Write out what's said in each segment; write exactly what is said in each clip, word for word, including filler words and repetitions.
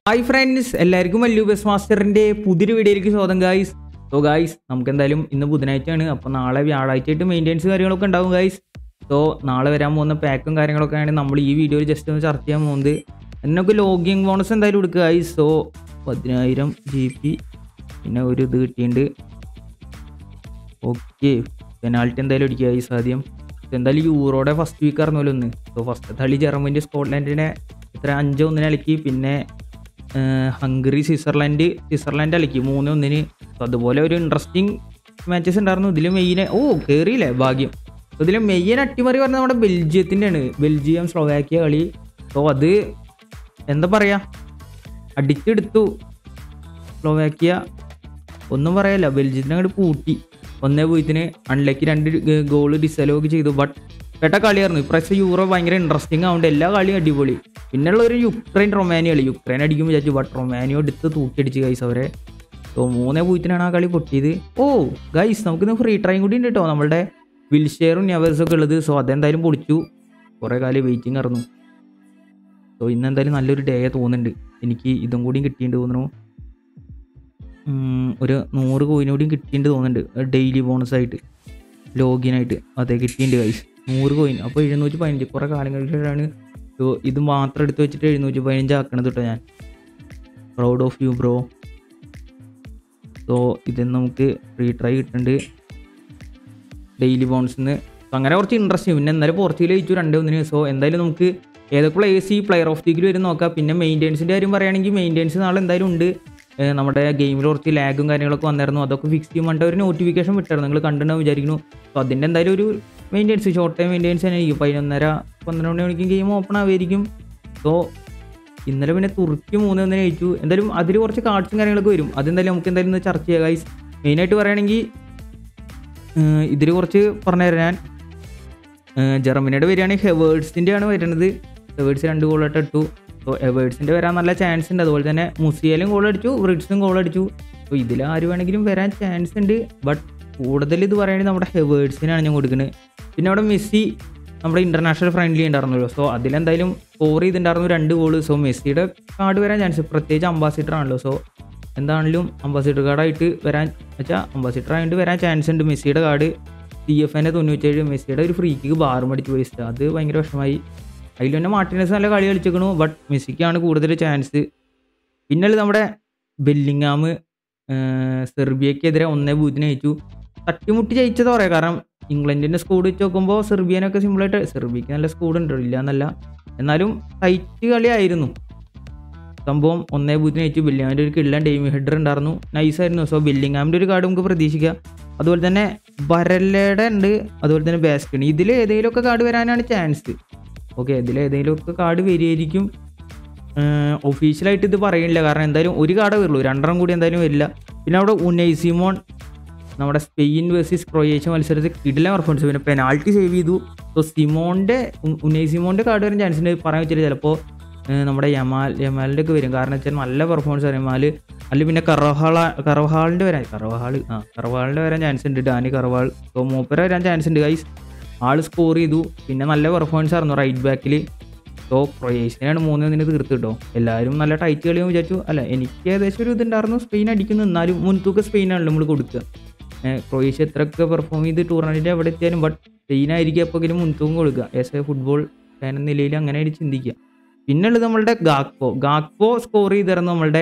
Hi friends, എല്ലാവർക്കും Mallu bus മാസ്റ്ററിൻ്റെ പുതിയൊരു വീഡിയോയിലേക്ക് സ്വാഗതം ഗായ്സ്. സോ ഗായ്സ്, നമുക്ക് എന്തായാലും ഇന്ന് ബുധനാഴ്ചയാണ്. അപ്പോൾ നാളെ വ്യാഴാഴ്ചയായിട്ട് മെയിൻ്റെനൻസ് കാര്യങ്ങളൊക്കെ ഉണ്ടാവും ഗായ്സ്. സോ നാളെ വരാൻ പോകുന്ന പാക്കും കാര്യങ്ങളൊക്കെയാണ് നമ്മൾ ഈ വീഡിയോയിൽ ജസ്റ്റ് ഒന്ന് ചർച്ച ചെയ്യാൻ പോകുന്നത്. എന്നൊക്കെ ലോഗിങ് ബോണസ് എന്തായാലും എടുക്കുക ഗായ്സ്. സോ പതിനായിരം ജി പി പിന്നെ ഒരു ഇത് കിട്ടിയിട്ടുണ്ട്. ഓക്കെ, പെനാൾട്ടി എന്തായാലും അടിക്കുക ഗായ്സ്. ആദ്യം എന്തായാലും യൂറോയുടെ ഫസ്റ്റ് വീക്ക് അറിഞ്ഞല്ലോ ഒന്ന്. സോ ഫസ്റ്റ് കളി ജർമ്മനി സ്കോട്ട്ലാൻഡിനെ ഇത്ര അഞ്ച് ഒന്നിന് അലക്കി. പിന്നെ ഹംഗറി സ്വിറ്റ്സർലാൻഡ് സ്വിറ്റ്സർലാൻഡ് അലക്കി മൂന്ന് ഒന്നിന്. അതുപോലെ ഒരു ഇൻട്രസ്റ്റിംഗ് മാച്ചസ് ഉണ്ടായിരുന്നു. ഇതിൽ മെയിൻ ഓ കയറിയില്ലേ ഭാഗ്യം. ഇതിൽ മെയിൻ അട്ടിമറി പറഞ്ഞാൽ നമ്മുടെ ബെൽജിയത്തിൻ്റെ ആണ്. ബെൽജിയം സ്ലോവാക്യ കളി. സോ അത് എന്താ പറയുക, അടിച്ചെടുത്തു സ്ലോവാക്യ. ഒന്നും പറയല്ല, ബെൽജിയത്തിനെ അങ്ങോട്ട് പൂട്ടി. ഒന്നേ പൂജ്യത്തിന് അൺലക്കി രണ്ട് ഗോള് ഡിസലോഗ് ചെയ്തു. ബട്ട് പെട്ട കളിയായിരുന്നു. ഇപ്രാവശ്യം യൂറോ ഭയങ്കര ഇൻട്രസ്റ്റിംഗ് ആവുന്നുണ്ട്. എല്ലാ കളിയും അടിപൊളി. പിന്നെയുള്ള ഒരു യുക്രൈൻ റൊമാനിയ കളി. യുക്രൈൻ അടിക്കുമ്പോൾ വിചാരിച്ചു, ബട്ട് റൊമാനിയോ എടുത്ത് തൂക്കിയടിച്ച് ഗൈസ് അവരെ. സോ മൂന്നേ പൂജ്യത്തിനാണ് ആ കളി പൊട്ടിയത്. ഓ ഗൈസ്, നമുക്കിന്ന് ഫ്രീ ട്രൈം കൂടി ഉണ്ട് കേട്ടോ, നമ്മുടെ വിൽഷെയറും നെവേഴ്സൊക്കെ ഉള്ളത്. സോ അതെന്തായാലും പൊളിച്ചു. കുറേ കാലം വെയിറ്റിംഗ് ആയിരുന്നു. സോ ഇന്ന് എന്തായാലും നല്ലൊരു ഡേ തോന്നുന്നുണ്ട്. എനിക്ക് ഇതും കൂടിയും കിട്ടിയിട്ട് തോന്നുന്നു. ഒരു നൂറ് കോയിനും കൂടിയും കിട്ടിയിട്ട് തോന്നുന്നുണ്ട് ഡെയിലി ബോണസായിട്ട്, ലോഗിനായിട്ട്. അതെ, കിട്ടിയിട്ടുണ്ട് ഗൈസ് നൂറ് കോയിൻ. അപ്പോൾ എഴുന്നൂറ്റി പതിനഞ്ച് കുറേ കാലങ്ങളിലാണ് ഇത് മാത്രം എടുത്ത് വെച്ചിട്ട് എഴുന്നൂറ്റി പതിനഞ്ച് ആക്കണത് കേട്ടോ ഞാൻ. Proud of you bro. So ഇതിന് നമുക്ക് ഫ്രീ ട്രൈ കിട്ടുന്നുണ്ട് ഡെയിലി ബോൺസിൽ നിന്ന്. അങ്ങനെ കുറച്ച് ഇൻട്രസ്റ്റ്. പിന്നെ എന്നാലും പോർച്ചുഗൽ ജയിച്ചു രണ്ടേ ഒന്നിന്. സോ എന്തായാലും നമുക്ക് ഏതൊക്കെ പ്ലേയേഴ്സ് ഈ പ്ലെയർ ഓഫ് ദി വീക്കിൽ വരും നോക്കാം. പിന്നെ മെയിൻ്റെനൻസിൻ്റെ കാര്യം പറയുകയാണെങ്കിൽ മെയിൻ്റെനൻസ് നാളെ എന്തായാലും ഉണ്ട്. നമ്മുടെ ഗെയിമിൽ കുറച്ച് ലാഗും കാര്യങ്ങളൊക്കെ വന്നായിരുന്നു. അതൊക്കെ ഫിക്സ് ചെയ്യുമ്പോൾ ഒരു നോട്ടിഫിക്കേഷൻ വിട്ടായിരുന്നു, നിങ്ങൾ കണ്ടിട്ടുണ്ടാവും വിചാരിക്കുന്നു. സോ അതിൻ്റെ എന്തായാലും ഒരു മെയിൻ്റെനൻസ് ഷോർട്ട് ടൈം മെയിൻ്റെനൻസ് തന്നെ ആയിരിക്കും. പതിനൊന്നര പന്ത്രണ്ട് മണിക്ക് ഗെയിം ഓപ്പൺ ആവുമായിരിക്കും. സോ ഇന്നലെ പിന്നെ തുർക്കി മൂന്ന് ഒന്നിന് ജയിച്ചു. എന്തായാലും അതിൽ കുറച്ച് കാർഡ്സും കാര്യങ്ങളൊക്കെ വരും. അതെന്തായാലും നമുക്ക് എന്തായാലും ഒന്ന് ചർച്ച ചെയ്യാം ഗൈസ്. മെയിനായിട്ട് പറയുകയാണെങ്കിൽ ഇതിൽ കുറച്ച് പറഞ്ഞുതരാം ഞാൻ. ജർമ്മനിയുടെ വരികയാണെങ്കിൽ ഹെവേർട്സിൻ്റെ ആണ് വരുന്നത്. ഹെവേർട്സ് രണ്ട് ഗോളായിട്ട് ഇട്ടു. സോ എവേർട്സിൻ്റെ വരാൻ നല്ല ചാൻസ് ഉണ്ട്. അതുപോലെ തന്നെ മുസിയലും ഗോൾ അടിച്ചു, വ്രിഡ്സും ഗോൾ അടിച്ചു. സോ ഇതിൽ ആര് വേണമെങ്കിലും വരാൻ ചാൻസ് ഉണ്ട്. ബട്ട് കൂടുതൽ ഇത് പറയുകയാണെങ്കിൽ നമ്മുടെ ഹെവേർട്സിനാണ് ഞാൻ കൊടുക്കുന്നത്. പിന്നെ അവിടെ മെസ്സി നമ്മുടെ ഇൻ്റർനാഷണൽ ഫ്രണ്ട്ലി ഉണ്ടായിരുന്നല്ലോ. സോ അതിലെന്തായാലും സ്കോർ ചെയ്തിട്ടുണ്ടായിരുന്നു രണ്ട് ഗോള്. സോ മെസ്സിയുടെ കാർഡ് വരാൻ ചാൻസ്, പ്രത്യേകിച്ച് അംബാസിഡർ ആണല്ലോ. സോ എന്താണെങ്കിലും അംബാസിഡർ കാർഡായിട്ട് വരാൻ വെച്ചാൽ അംബാസിഡർ ആയിട്ട് വരാൻ ചാൻസ് ഉണ്ട്. മെസ്സിയുടെ കാർഡ് സി എഫ് എൻ്റെ തൊണ്ണൂറ്റേഴ്. മെസ്സിയുടെ ഒരു ഫ്രീ കിക്ക് ബാറും അടിച്ച് പോയിസ്റ്റ്. അത് ഭയങ്കര വിഷമമായി. അതിൽ തന്നെ മാർട്ടിനസ് നല്ല കളി കളിച്ചിരിക്കണു. ബട്ട് മെസ്സിക്കാണ് കൂടുതൽ ചാൻസ്. പിന്നെ നമ്മുടെ ബെല്ലിങ്ങാം സെർബിയക്കെതിരെ ഒന്നേ പൂജ്യത്തിന് ജയിച്ചു. തട്ടിമുട്ടി ജയിച്ചത് പറയാം. കാരണം ഇംഗ്ലണ്ടിൻ്റെ സ്കോഡ് വെച്ച് നോക്കുമ്പോൾ സെർബിയനൊക്കെ സിമ്പിളായിട്ട്, സെർബിയക്ക് നല്ല സ്കോഡ് ഉണ്ട്, ഇല്ല എന്നല്ല, എന്നാലും ടൈറ്റ് കളിയായിരുന്നു സംഭവം. ഒന്നേ പൂജ്യത്തിന് ജയിച്ചു. ബെല്ലിങ്ങാമിൻ്റെ ഒരു കിള്ളൻ ടൈം ഹെഡർ ഉണ്ടായിരുന്നു, നൈസായിരുന്നു. സോ ബെല്ലിങ്ങാമിൻ്റെ ഒരു കാർഡ് നമുക്ക് പ്രതീക്ഷിക്കാം. അതുപോലെ തന്നെ ബരല്ലയുടെ ഉണ്ട്, അതുപോലെ തന്നെ ബാസ്കൺ. ഇതിൽ ഏതെങ്കിലുമൊക്കെ കാർഡ് വരാനാണ് ചാൻസ്. ഓക്കെ, ഇതിൽ ഏതെങ്കിലുമൊക്കെ കാർഡ് വരികയായിരിക്കും. ഒഫീഷ്യലായിട്ട് ഇത് പറയില്ല, കാരണം എന്തായാലും ഒരു കാർഡേ വരുള്ളൂ, രണ്ടെണ്ണം കൂടി എന്തായാലും വരില്ല. പിന്നെ അവിടെ ഉനൈ സിമോൺ നമ്മുടെ സ്പെയിൻ വേഴ്സസ് ക്രൊയേഷ്യ മത്സരത്തിൽ കിടിലൻ പെർഫോമൻസ്, പിന്നെ പെനാൾട്ടി സേവ് ചെയ്തു. സോ സിമോൻ്റെ ഉനൈ സിമോൻ്റെ കാർഡ് വരാൻ ചാൻസ് ഉണ്ട്. പറയാൻ വെച്ചാൽ ചിലപ്പോൾ നമ്മുടെ യമാൽ യമാലിൻ്റെ ഒക്കെ വരും. കാരണം വെച്ചാൽ നല്ല പെർഫോമൻസ് ആണ് യമാൽ. അല്ലെങ്കിൽ പിന്നെ കറവഹാള കറവഹാളിൻ്റെ വരാൻ കറവഹാൾ ആ കറവഹാളിൻ്റെ വരാൻ ചാൻസ് ഉണ്ട്. ഡാനി കറവാൾ. സോ മൂപ്പര വരാൻ ചാൻസ് ഉണ്ട് ഗൈസ്. ആൾ സ്കോർ ചെയ്തു. പിന്നെ നല്ല പെർഫോമൻസ് ആയിരുന്നു റൈറ്റ് ബാക്കിൽ. സോ ക്രൊയേഷ്യനാണ് മൂന്ന് ഒന്നിന് തീർത്ത് കിട്ടോ. എല്ലാവരും നല്ല ടൈറ്റ് കളിയും വിചാരിച്ചു. അല്ല, എനിക്ക് ഏകദേശം ഒരു ഇതുണ്ടായിരുന്നു സ്പെയിൻ അടിക്കുന്നു. എന്നാലും മുൻതൂക്കം സ്പെയിനാണല്ലോ നമ്മൾ കൊടുക്കുക. ക്രൊയേഷ്യ എത്രയൊക്കെ പെർഫോം ചെയ്ത് ടൂർണമെൻറ്റിൽ എവിടെ എത്തിയാലും ബട്ട് സ്പെയിനായിരിക്കും എപ്പോഴെങ്കിലും മുൻതൂക്കം കൊടുക്കുക. ആസ് എ ഫുട്ബോൾ ഫാൻ എന്ന നിലയിൽ അങ്ങനെ ആയിട്ട് ചിന്തിക്കുക. പിന്നെ ഉള്ളത് നമ്മളുടെ ഗാക്പോ ഗാക്പോ സ്കോർ ചെയ്തിരുന്നു. നമ്മളുടെ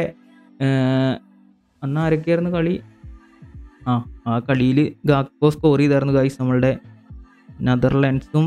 അന്ന് ആരൊക്കെയായിരുന്നു കളി? ആ ആ കളിയിൽ ഗാക്പോ സ്കോർ ചെയ്തായിരുന്നു ഗൈസ്. നമ്മളുടെ നെതർലാൻഡ്സും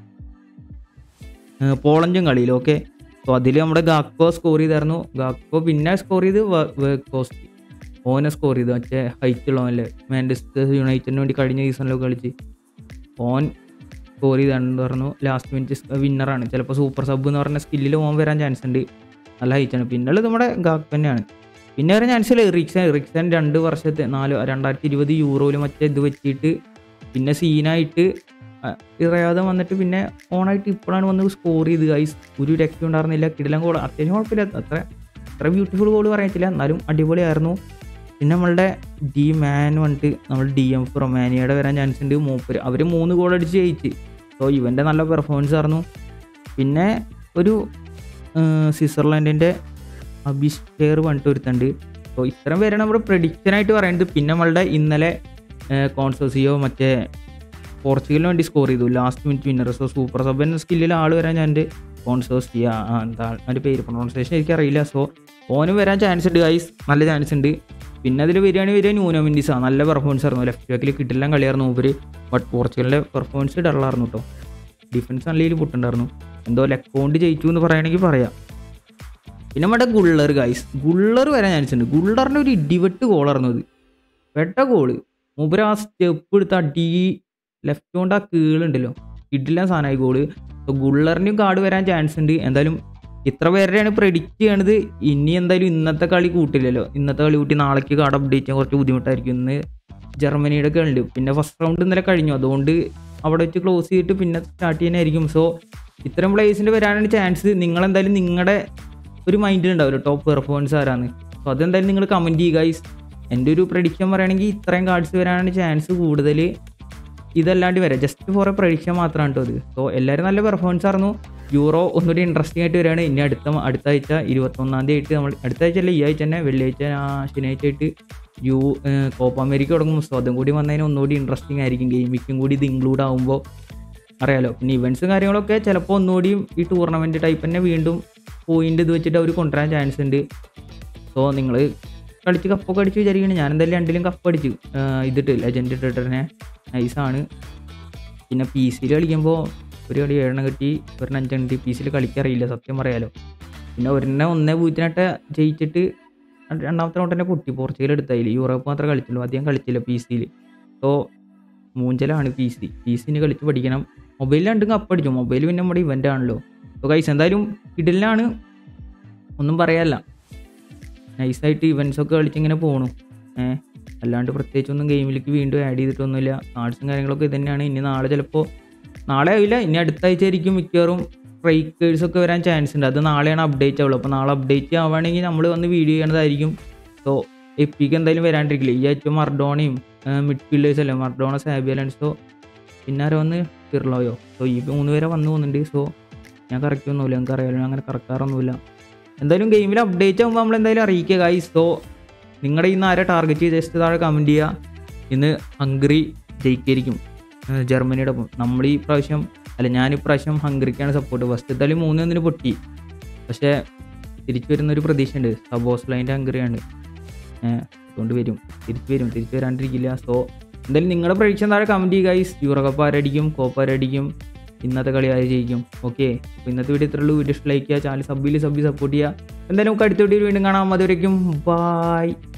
പോളണ്ടും കളിയിൽ. ഓക്കെ, സോ അതിൽ നമ്മുടെ ഗാക്പോ സ്കോർ ചെയ്തായിരുന്നു. ഗാക്പോ പിന്നെ സ്കോർ ചെയ്ത് വേക്കോസ്റ്റ് ഓനെ സ്കോർ ചെയ്തു. മറ്റേ ഹൈറ്റ് ഉള്ളവനല്ലേ, മാഞ്ചസ്റ്റർ യുണൈറ്റഡിന് വേണ്ടി കഴിഞ്ഞ സീസണിലൊക്കെ കളിച്ച് ഓൻ സ്കോർ ചെയ്താണെന്ന് പറഞ്ഞു. ലാസ്റ്റ് മിനിറ്റ് വിന്നറാണ്. ചിലപ്പോൾ സൂപ്പർ സബ് എന്ന് പറഞ്ഞ സ്കില്ലിൽ ഓൻ വരാൻ ചാൻസ് ഉണ്ട്. നല്ല ഹൈറ്റാണ്. പിന്നെ ഉള്ളത് നമ്മുടെ ഗാക്പോ തന്നെയാണ്. പിന്നെ വരാൻ ചാൻസ് ഇല്ല റിക്സൺ. റിക്സൺ രണ്ട് വർഷത്തെ നാല് രണ്ടായിരത്തി ഇരുപത് യൂറോയിൽ മറ്റേ ഇത് വെച്ചിട്ട് പിന്നെ സീനായിട്ട് ഇറയാതെ വന്നിട്ട് പിന്നെ ഓണായിട്ട് ഇപ്പോഴാണ് വന്ന് സ്കോർ ചെയ്ത് ഗൈസ്. ഒരു രക്ഷ ഉണ്ടായിരുന്നില്ല. കിടിലൻ ഗോൾ, അത്യാവശ്യം കുഴപ്പമില്ല. അത്ര അത്ര ബ്യൂട്ടിഫുൾ ഗോൾ പറയത്തില്ല, എന്നാലും അടിപൊളിയായിരുന്നു. പിന്നെ നമ്മളുടെ ഡി മാൻ വന്നിട്ട് നമ്മൾ ഡി എം റൊമാനിയയുടെ വരാൻ ചാൻസ് ഉണ്ട്. മൂപ്പര് അവർ മൂന്ന് ഗോൾ അടിച്ച് ജയിച്ച്. സോ ഇവൻ്റെ നല്ല പെർഫോമൻസ് ആയിരുന്നു. പിന്നെ ഒരു സ്വിറ്റ്സർലാൻഡിൻ്റെ അബിസ്റ്റേർ പറഞ്ഞിട്ട് ഒരുത്തുണ്ട്. അപ്പോൾ ഇത്രയും പേരാണ് നമ്മുടെ പ്രഡിക്ഷനായിട്ട് പറയുന്നത്. പിന്നെ നമ്മളുടെ ഇന്നലെ കോൺസോസിയോ മറ്റേ പോർച്ചുഗലിന് വേണ്ടി സ്കോർ ചെയ്തു last minute winner. So super sub എന്ന സ്കില്ലിൽ ആൾ വരാൻ ഞാൻ എൻ്റെ കോൺസോസിയ എന്താ അതിൻ്റെ പേര് പ്രൊണൗൺസിയേഷൻ എനിക്കറിയില്ല. സോ ഓനും വരാൻ ചാൻസ് ഉണ്ട് ഗൈസ്, നല്ല ചാൻസ് ഉണ്ട്. പിന്നെ അതിൽ വരികയാണെങ്കിൽ വരിക ന്യൂനോ മെൻഡിസാണ്. നല്ല പെർഫോമൻസ് ആയിരുന്നു, ലെഫ്റ്റ് ബാക്കിൽ കിട്ടില്ല കളിയായിരുന്നു മൂപ്പര്. ബട്ട് പോർച്ചുഗലിൻ്റെ പെർഫോമൻസ് ഡള്ളായിരുന്നു കേട്ടോ. ഡിഫൻസ് നല്ല രീതിയിൽ പൊട്ടുണ്ടായിരുന്നു. എന്തോ ലെക്കോണ്ട് ജയിച്ചു എന്ന് പറയുകയാണെങ്കിൽ പറയാം. പിന്നെ നമ്മുടെ ഗുള്ളർ ഗൈസ്, ഗുള്ളർ വരാൻ ചാൻസ് ഉണ്ട്. ഗുള്ളറിൻ്റെ ഒരു ഇടിവെട്ട് ഗോളായിരുന്നു അത്, വെട്ട ഗോള്. മൂപ്പര് ആ സ്റ്റെപ്പ് എടുത്ത് അടി ലെഫ്റ്റ് കൊണ്ട് ആ കീളുണ്ടല്ലോ, ഇടില്ല സാധനമായി ഗോള്. അപ്പോൾ ഗുള്ളറിൻ്റെയും കാർഡ് വരാൻ ചാൻസ് ഉണ്ട്. എന്തായാലും ഇത്ര പേരുടെയാണ് പ്രെഡിക്റ്റ് ചെയ്യണത്. ഇനി എന്തായാലും ഇന്നത്തെ കളി കൂട്ടില്ലല്ലോ, ഇന്നത്തെ കളി കൂട്ടി നാളേക്ക് കാർഡ് അപ്ഡേറ്റ് ചെയ്യാൻ കുറച്ച് ബുദ്ധിമുട്ടായിരിക്കും. ഇന്ന് ജർമ്മനിയുടെ കളി, പിന്നെ ഫസ്റ്റ് റൗണ്ട് ഇന്നലെ കഴിഞ്ഞു, അതുകൊണ്ട് അവിടെ വെച്ച് ക്ലോസ് ചെയ്തിട്ട് പിന്നെ സ്റ്റാർട്ട് ചെയ്യാനായിരിക്കും. സോ ഇത്തരം പ്ലേയേഴ്സിൻ്റെ വരാനാണ് ചാൻസ്. നിങ്ങളെന്തായാലും നിങ്ങളുടെ ഒരു മൈൻഡിലുണ്ടാവുമല്ലോ ടോപ്പ് പെർഫോമൻസ് ആരാന്ന്. സോ അതെന്തായാലും നിങ്ങൾ കമൻറ്റ് ചെയ്യുക ഗൈസ്. എൻ്റെ ഒരു പ്രഡിക്ഷൻ പറയുകയാണെങ്കിൽ ഇത്രയും കാർഡ്സ് വരാനാണ് ചാൻസ് കൂടുതൽ. ഇതല്ലാണ്ട് വരാം, ജസ്റ്റ് ഫോർ എ പ്രഡിക്ഷൻ മാത്രമാണ് കേട്ടോ അത്. സോ എല്ലാവരും നല്ല പെർഫോമൻസ് ആയിരുന്നു. യൂറോ ഒന്നുകൂടി ഇൻട്രസ്റ്റിംഗ് ആയിട്ട് വരികയാണ്. ഇനി അടുത്ത അടുത്ത ആഴ്ച ഇരുപത്തൊന്നാം തീയതി ആയിട്ട് നമ്മൾ, അടുത്ത ആഴ്ച അല്ല ഈ ആഴ്ച തന്നെ, വെള്ളിയാഴ്ച ശനിയാഴ്ച ആയിട്ട് യു കോപ്പ അമേരിക്ക തുടങ്ങും. സോ അതും കൂടി വന്നതിന് ഒന്നുകൂടി ഇൻട്രസ്റ്റിംഗ് ആയിരിക്കും. ഗെയിമിക്കും കൂടി ഇത് ഇൻക്ലൂഡ് ആകുമ്പോൾ അറിയാലോ. പിന്നെ ഇവൻറ്റ്സും കാര്യങ്ങളൊക്കെ ചിലപ്പോൾ ഒന്നുകൂടിയും ഈ ടൂർണമെൻറ്റ് ടൈപ്പ് തന്നെ വീണ്ടും പോയിൻ്റ് ഇത് വെച്ചിട്ട് അവർ കൊണ്ടുവരാൻ ചാൻസ് ഉണ്ട്. സോ നിങ്ങൾ കളിച്ച് കപ്പൊക്കെ അടിച്ച് വിചാരിക്കണം. ഞാൻ എന്തായാലും രണ്ടിലും കപ്പ് അടിച്ചു ഇതിട്ട് ലെജൻഡ് ഇട്ടിട്ട് നൈസാണ്. പിന്നെ പി സിയിൽ കളിക്കുമ്പോൾ ഒരു കളി ഏഴെണ്ണം കിട്ടി, ഒരെണ്ണം അഞ്ചെണ്ണം കിട്ടി. പി സിയിൽ കളിക്കാറിയില്ല സത്യം പറയാലോ. പിന്നെ ഒരെണ്ണം ഒന്നേ പൂജ്യത്തിനായിട്ട് ജയിച്ചിട്ട് രണ്ടാമത്തെ റൗണ്ട് തന്നെ പൊട്ടി. പോർച്ചുഗൽ എടുത്തായില്ല, യൂറോപ്പ് മാത്രമേ കളിച്ചുള്ളൂ, അധികം കളിച്ചില്ല പി സിയിൽ. സോ മൂഞ്ചലാണ് പി സി. പി സിന് കളിച്ച് പഠിക്കണം. മൊബൈലിൽ രണ്ടും കപ്പ് അടിച്ചു, മൊബൈൽ പിന്നെ നമ്മുടെ ഇവൻ്റ് ആണല്ലോ. സോ ഗൈസ് എന്തായാലും കിടിലാണ്, ഒന്നും പറയാല്ല. നൈസായിട്ട് ഇവൻറ്റ്സൊക്കെ കളിച്ചിങ്ങനെ പോകണു. ഏഹ് അല്ലാണ്ട് പ്രത്യേകിച്ചൊന്നും ഗെയിമിലേക്ക് വീണ്ടും ആഡ് ചെയ്തിട്ടൊന്നുമില്ല. കാർഡ്സും കാര്യങ്ങളൊക്കെ ഇത് തന്നെയാണ്. ഇനി നാളെ ചിലപ്പോൾ, നാളെ ആവില്ല, ഇനി അടുത്ത ആഴ്ച ആയിരിക്കും മിക്കവാറും സ്ട്രൈക്കേഴ്സൊക്കെ വരാൻ ചാൻസ് ഉണ്ട്. അത് നാളെയാണ് അപ്ഡേറ്റ് ആവുള്ളൂ. അപ്പോൾ നാളെ അപ്ഡേറ്റ് ആവുകയാണെങ്കിൽ നമ്മൾ വന്ന് വീഡിയോ ചെയ്യണതായിരിക്കും. സോ എപ്പിക്ക് എന്തായാലും വരാണ്ടിരിക്കില്ല. ഈ ആഴ്ച മർഡോണയും മിഡ്ഫീൽഡേഴ്സ് അല്ലേ, മർഡോണ, സാബി അലോൺസോ, പിന്നെ ആരോ വന്ന് പിർലോയോ. സോ ഈ മൂന്ന് പേരെ വന്നു പോകുന്നുണ്ട്. സോ ഞാൻ കറക്റ്റൊന്നുമില്ല, നിങ്ങൾക്ക് അറിയാമല്ലോ, അങ്ങനെ കറക്കാറൊന്നുമില്ല. എന്തായാലും ഗെയിമിൽ അപ്ഡേറ്റ് ആകുമ്പോൾ നമ്മൾ എന്തായാലും അറിയിക്കുക ഗൈസ്. സോ നിങ്ങളുടെ ഇന്ന് ആരെ ടാർഗറ്റ് ചെയ്ത് ജസ്റ്റ് താഴെ കമൻറ്റ് ചെയ്യുക. ഇന്ന് ഹംഗറി ജയിക്കായിരിക്കും ജർമ്മനിയുടെ ഒപ്പം. നമ്മൾ ഈ പ്രാവശ്യം അല്ല, ഞാനിപ്രാവശ്യം ഹംഗറിക്കാണ് സപ്പോർട്ട്. ഫസ്റ്റ് എന്തായാലും മൂന്ന് ഒന്നിന് പൊട്ടി, പക്ഷേ തിരിച്ചു വരുന്നൊരു പ്രതീക്ഷയുണ്ട്. സബോസ്ലൈൻ്റെ ഹംഗറിയാണ്, അതുകൊണ്ട് വരും, തിരിച്ചു വരും, തിരിച്ചു വരാണ്ടിരിക്കില്ല. സോ എന്തായാലും നിങ്ങളുടെ പ്രഡിക്ഷൻ താഴെ കമൻറ്റ് ചെയ്യുക ഗൈസ്. യൂറോ കപ്പ് ആരടിക്കും, കോപ്പ് ആരടിക്കും, ഇന്നത്തെ കളി ആര് ജയിക്കും. ഓക്കെ, അപ്പോൾ ഇന്നത്തെ വീഡിയോ ഇത്രയുള്ളൂ. വീഡിയോ ലൈക്ക് ചെയ്യുക, ചാനൽ സബ്ബിൽ സബ്ബി സപ്പോർട്ട് ചെയ്യുക. എന്തായാലും നമുക്ക് അടുത്ത വീഡിയോ വീണ്ടും കാണാം. അതുവരേക്കും ബൈ.